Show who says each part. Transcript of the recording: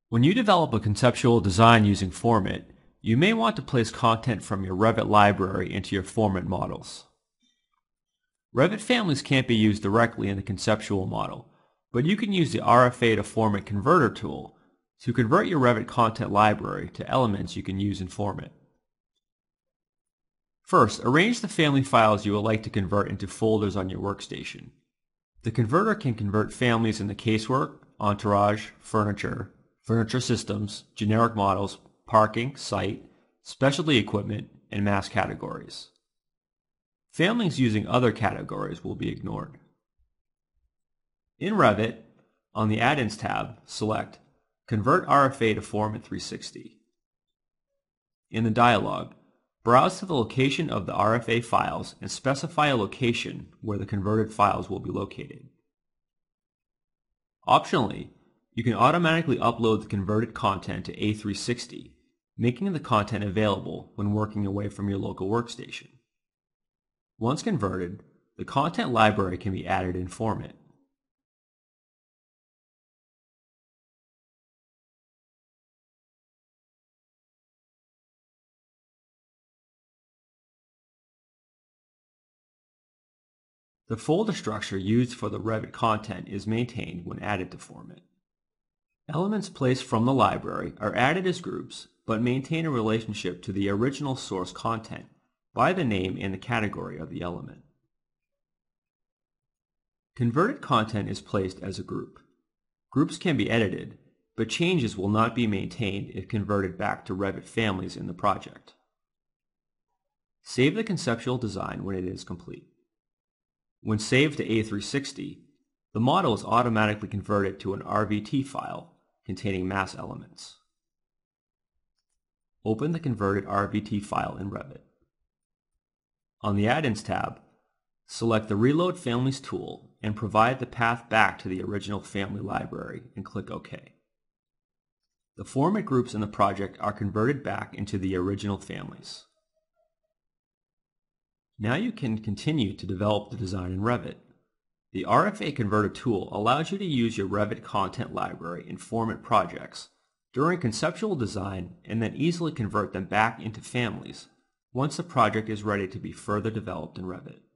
Speaker 1: When you develop a conceptual design using FormIt, you may want to place content from your Revit library into your FormIt models. Revit families can't be used directly in the conceptual model, but you can use the RFA to FormIt converter tool to convert your Revit content library to elements you can use in FormIt. First, arrange the family files you would like to convert into folders on your workstation. The converter can convert families in the casework, entourage, furniture systems, generic models, parking, site, specialty equipment, and mass categories. Families using other categories will be ignored. In Revit, on the Add-ins tab, select Convert RFA to FormIt 360. In the dialog, browse to the location of the RFA files and specify a location where the converted files will be located. Optionally, you can automatically upload the converted content to A360, making the content available when working away from your local workstation. Once converted, the content library can be added in FormIt. The folder structure used for the Revit content is maintained when added to FormIt. Elements placed from the library are added as groups, but maintain a relationship to the original source content by the name and the category of the element. Converted content is placed as a group. Groups can be edited, but changes will not be maintained if converted back to Revit families in the project. Save the conceptual design when it is complete. When saved to A360, the model is automatically converted to an RVT file containing mass elements. Open the converted RVT file in Revit. On the Add-ins tab, select the Reload Families tool and provide the path back to the original family library and click OK. The FormIt groups in the project are converted back into the original families. Now you can continue to develop the design in Revit. The RFA Converter tool allows you to use your Revit content library in FormIt projects during conceptual design and then easily convert them back into families once the project is ready to be further developed in Revit.